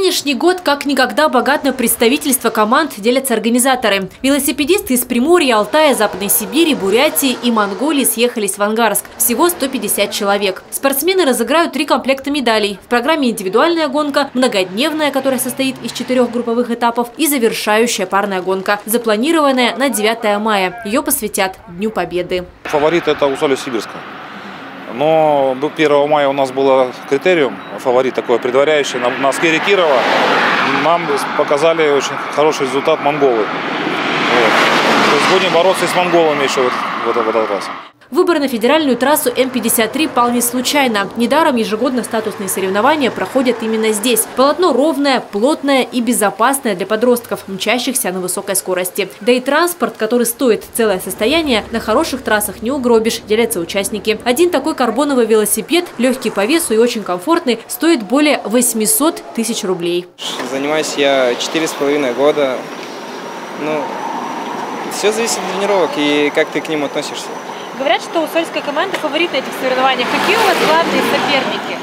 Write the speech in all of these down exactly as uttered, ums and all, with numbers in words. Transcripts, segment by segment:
Нынешний год как никогда богат на представительство команд, делятся организаторы. Велосипедисты из Приморья, Алтая, Западной Сибири, Бурятии и Монголии съехались в Ангарск. Всего сто пятьдесят человек. Спортсмены разыграют три комплекта медалей. В программе индивидуальная гонка, многодневная, которая состоит из четырех групповых этапов, и завершающая парная гонка, запланированная на девятое мая. Ее посвятят Дню Победы. Фаворит – это Усолье-Сибирская. Но до первого мая у нас был критериум, фаворит такой предваряющий, на, на сквере Кирова. Нам показали очень хороший результат монголы. Вот. То есть будем бороться и с монголами еще вот, вот, в этот раз. Выбор на федеральную трассу М пятьдесят три пал не случайно. Недаром ежегодно статусные соревнования проходят именно здесь. Полотно ровное, плотное и безопасное для подростков, мчащихся на высокой скорости. Да и транспорт, который стоит целое состояние, на хороших трассах не угробишь, делятся участники. Один такой карбоновый велосипед, легкий по весу и очень комфортный, стоит более восьмисот тысяч рублей. Занимаюсь я четыре с половиной года. Ну, все зависит от тренировок и как ты к ним относишься. Говорят, что усольская команда фаворит на этих соревнованиях. Какие у вас главные соперники?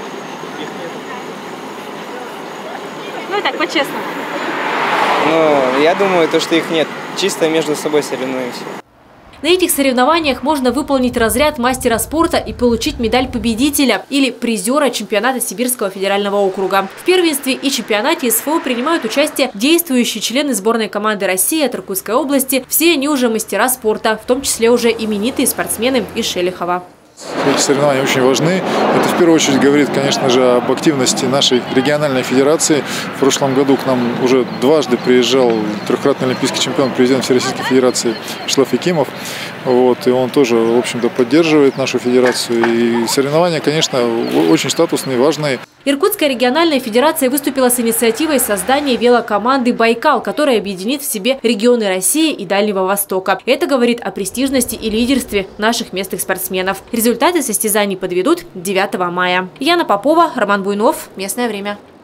Ну и так, по-честному. Ну, я думаю, то, что их нет. Чисто между собой соревнуемся. На этих соревнованиях можно выполнить разряд мастера спорта и получить медаль победителя или призера чемпионата Сибирского федерального округа. В первенстве и чемпионате СФО принимают участие действующие члены сборной команды России от Иркутской области. Все они уже мастера спорта, в том числе уже именитые спортсмены из Шелихова. Эти соревнования очень важны. Это в первую очередь говорит, конечно же, об активности нашей региональной федерации. В прошлом году к нам уже дважды приезжал трехкратный олимпийский чемпион, президент Всероссийской федерации Шлеф Якимов. Вот, и он тоже, в общем-то, поддерживает нашу федерацию. И соревнования, конечно, очень статусные, важные. Иркутская региональная федерация выступила с инициативой создания велокоманды «Байкал», которая объединит в себе регионы России и Дальнего Востока. Это говорит о престижности и лидерстве наших местных спортсменов. Результаты состязаний подведут девятого мая. Яна Попова, Роман Буйнов. Местное время.